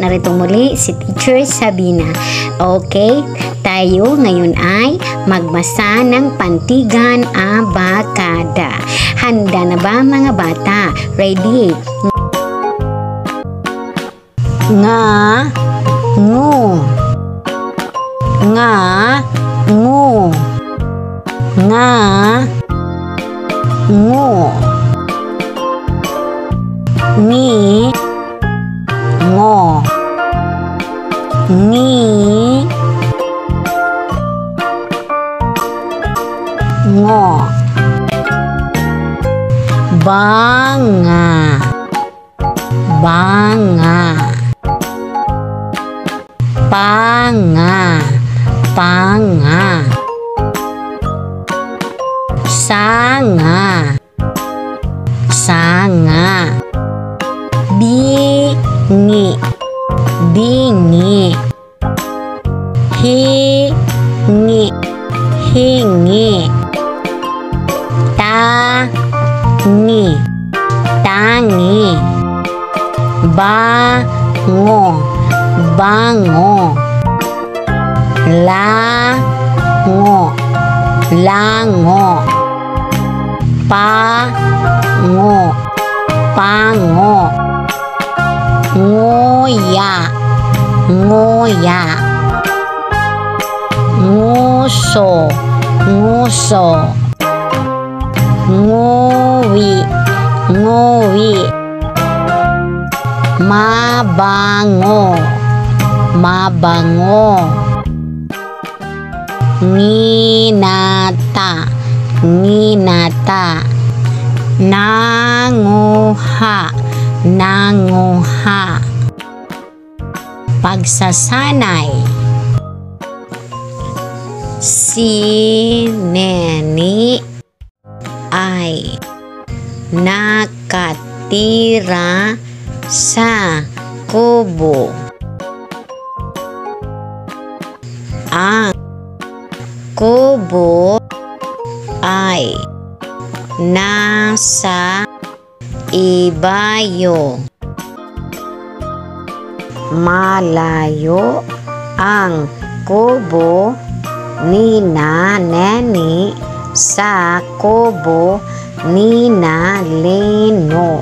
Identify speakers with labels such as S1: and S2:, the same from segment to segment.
S1: narito muli si Teacher Sabina. Okay, tayo ngayon ay magbasa ng Pantigan Abakada. Handa na ba mga bata? Ready? Nga, ngu. Nga, ngu. Nga, ngu. Ni, ngo. Ni, ngo. Banga, banga. Panga, panga. Sanga, sanga. Bingi, bingi. Hingi, hingi. Tangi, tangi. Bango, bango. Lango, lango. Pango, pango. Ngoya, ngoya. Nguso, nguso. Ngowi, ngowi. Mabango, mabango. Nginata, nginata. Nanguha, nanguha. Pagsasanay. Si Neni ay nakatira sa kubo. Ang kubo ay nasa ibayo. Malayo ang kubo ni Neni sa kubo ni Lino.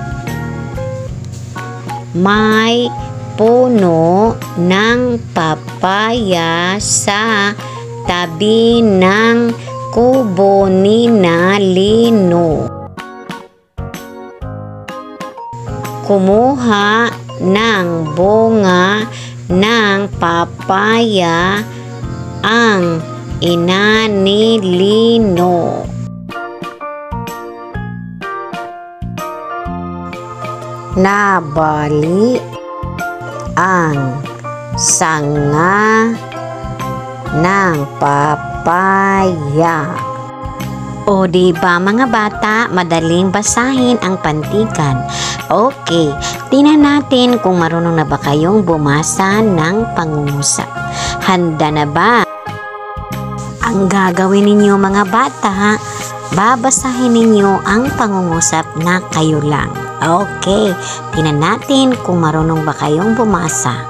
S1: May puno ng papaya sa tabi ng kubo ni Lino. Kumuha ng bunga ng papaya ang ina ni Lino. Nabali ang sanga ng papaya. O diba mga bata, madaling basahin ang Pantigan. Okay, tingnan natin kung marunong na ba kayong bumasa ng pangungusap. Handa na ba? Ang gagawin ninyo mga bata, babasahin ninyo ang pangungusap na kayo lang. Okay, tingnan natin kung marunong ba kayong bumasa.